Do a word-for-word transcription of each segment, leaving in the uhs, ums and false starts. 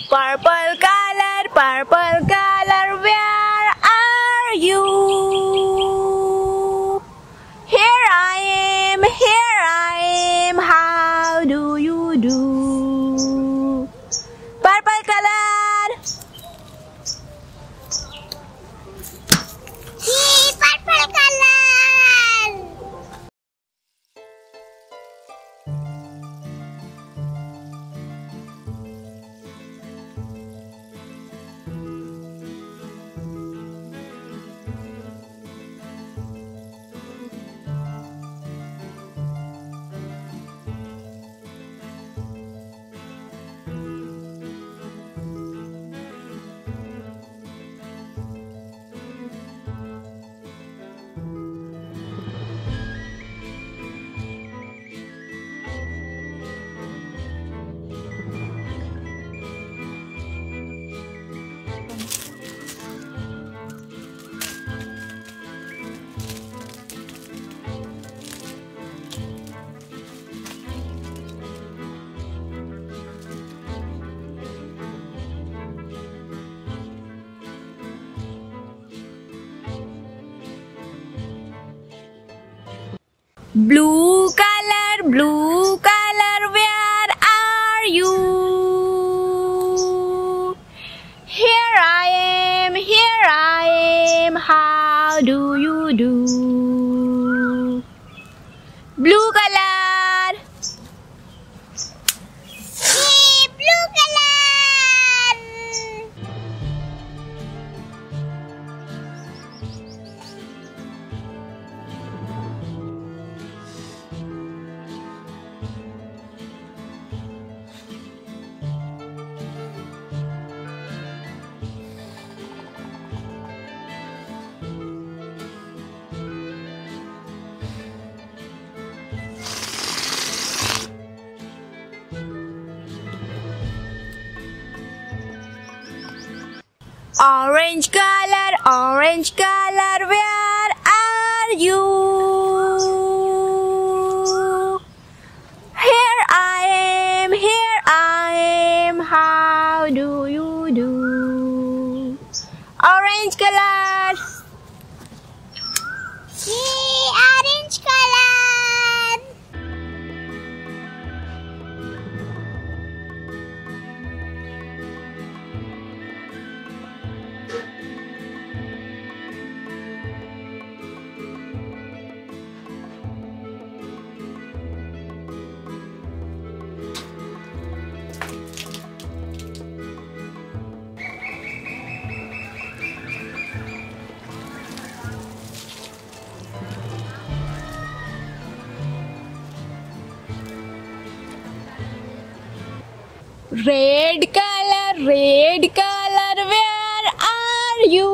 Purple color, purple color, where are you? Here I am, here I am, how do you do? Purple color. Yay, purple color. Blue color, blue color, where are you? Here I am, here I am, how do you do? Blue color. Yay, blue color. Orange color, orange color, where are you? Here I am, here I am, how do you do? Orange color. Yay, orange color. Red color, red color, where are you?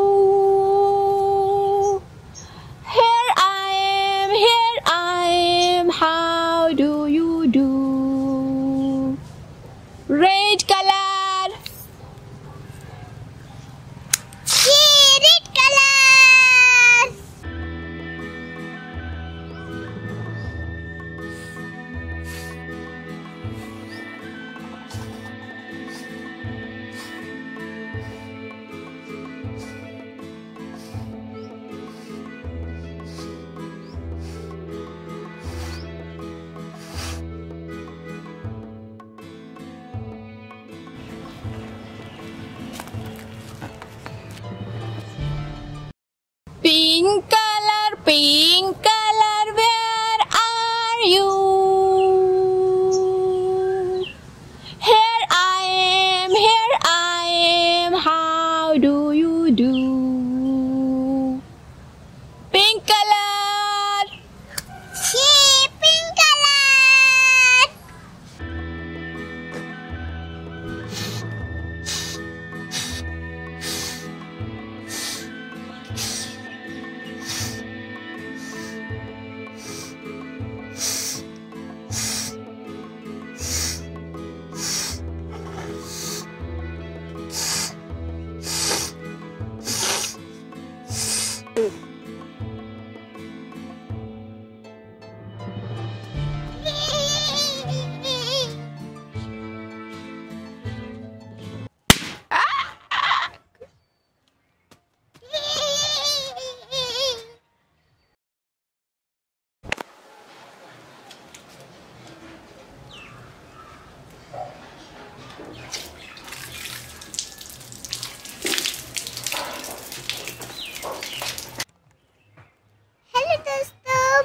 Here I am, here I am, how do you do? Red color. Yay, red color. Pink color, pink color, where are you? Here I am, here I am, how do you do? Pink color. Yay, pink color.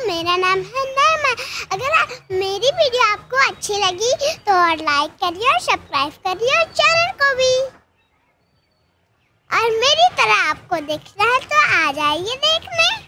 मेरा नाम है नरमा। अगर आ, मेरी video आपको अच्छी लगी तो और लाइक करिए और सब्सक्राइब करिए और चैनल को भी। और मेरी तरह आपको देखना है तो आ जाइए देखने।